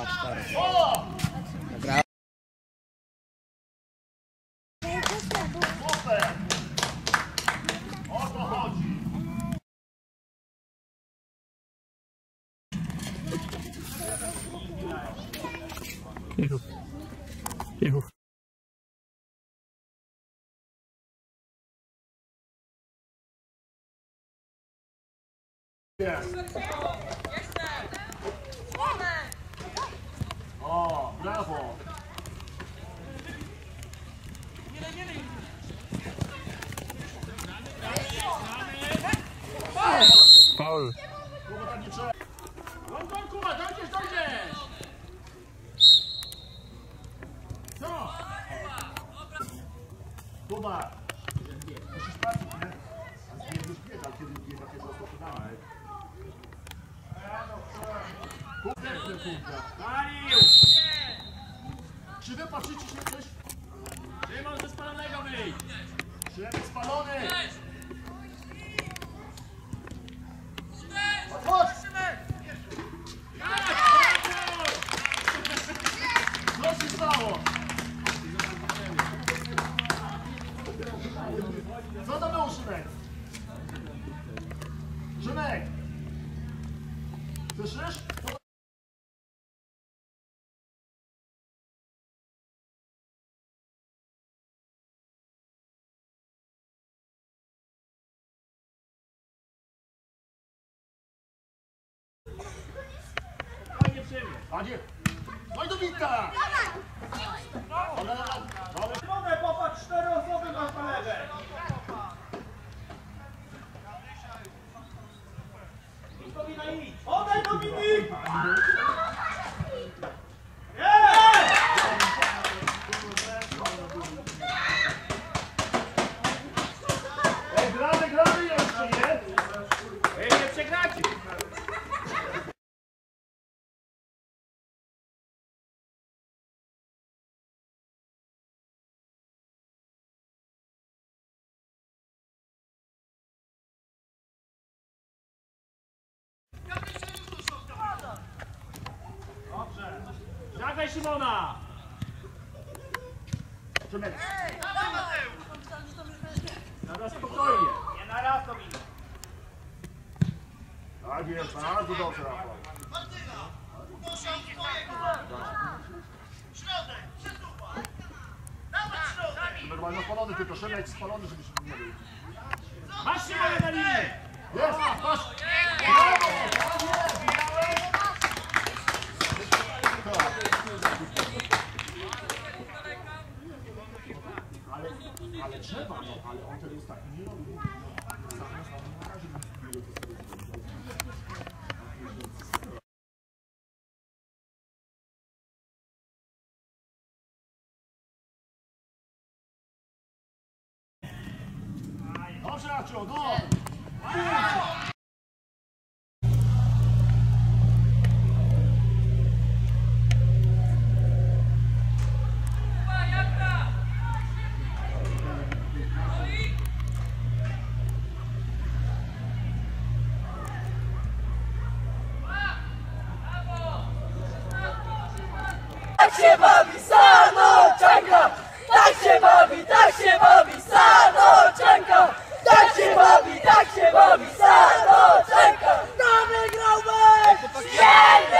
4. O to chodzi. Cicho. Cicho. Jest. O, brawo. Faul. Kuba, tak nie trzeba. Won, Kuba, dojdziesz. Co? Kuba, musisz patrzeć, nie? A zbiegniesz biega, kiedy biega, kiedy rozpoczynamy. Dariusz! Czy wy patrzycie się coś? Szymon ze spalonego wyjść! Szymon spalony! Chodź! Co się stało? Co to było, Szymek? Szymek! Słyszysz? Padzie! No i do bitka! Mogę popatrz, 4 osoby masz na lewej. Oddaj Dominik! Ej, gramy jeszcze, nie? Ej, nie przegracie! Dobrze. Zagraj Szymona! Szymek. Dobra, spokojnie. Nie na raz Dominik. Tak jest, bardzo dobrze, Rafał. Środek, przesuwaj. Dawaj środek. Normalnie spalony, tylko Szymek spalony, żebyś nie był. Masz się na linię. Jest, masz! Ale trzeba, no, ale on tego ostatnio nie robi. Na razie dobrze, Racio, no! Tak się bawi Sanoczanka! Tak się bawi Sanoczanka! Tak się bawi Sanoczanka! Kto wygrał mecz?